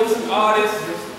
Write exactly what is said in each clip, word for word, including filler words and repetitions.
Some artists.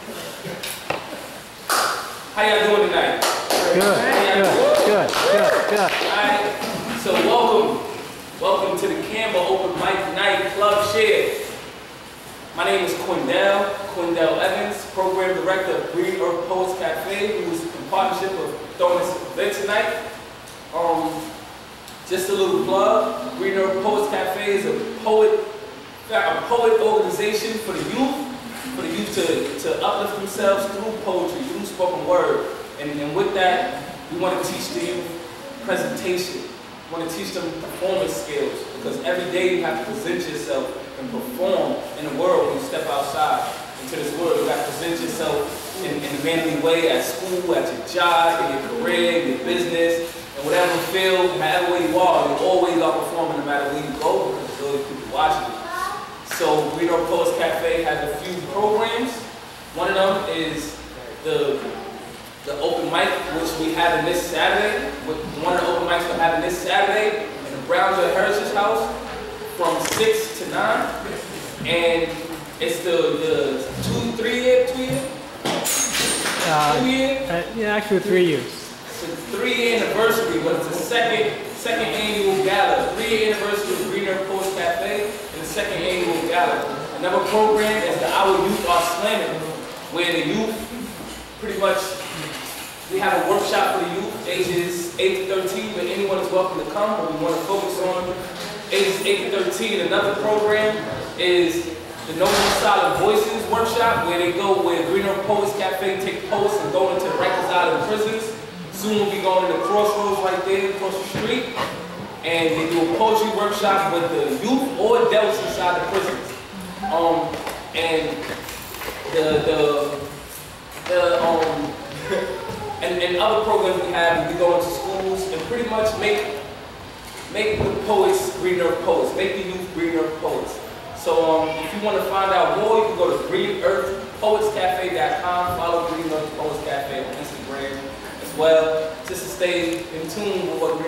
How y'all doing tonight? Good, good, good, good, good. Alright, so welcome. Welcome to the Campbell Open Mic Night Club Share. My name is Quindell, Quindell Evans, Program Director of Green Earth Poets Cafe, who is in partnership with throwing this event tonight. Um, just a little plug, Green Earth Poets Cafe is a poet, a poet organization for the youth. For the youth to, to uplift themselves through poetry, through spoken word. And, and with that, we want to teach the youth presentation. We want to teach them performance skills, because every day you have to present yourself and perform in the world when you step outside into this world. You have to present yourself in, in a manly way at school, at your job, in your career, in your business, and whatever field, however way you are, you always are performing no matter where you go, because there's always people watching you. So Green Earth Poets Cafe has a few programs. One of them is the, the open mic, which we have in this Saturday. One of the open mics we're having this Saturday in the Brownsville Heritage House from six to nine. And it's the, the two, three year, two year? Uh, two year? Uh, yeah, actually three years. It's a three year anniversary, but it's the second, second annual gala. Three year anniversary of Green Earth Poets Cafe. Second annual gala. Another program is the Our Youth Are Slamming, where the youth pretty much, we have a workshop for the youth, ages eight to thirteen, but anyone is welcome to come, but we want to focus on ages eight to thirteen. Another program is the No More Silent Voices workshop, where they go, where Green Earth Poets Cafe take poets and go into Rikers Island prisons. Soon we'll be going to the Crossroads right there across the street. And they do a poetry workshop with the youth or adults inside the prisons. Um, and the the the um and, and other programs we have, we go into schools and pretty much make make the poets Green Earth poets, make the youth Green Earth poets. So um, if you want to find out more, you can go to green earth poets cafe dot com. Follow Green Earth Poets Cafe on Instagram as well, just to stay in tune with what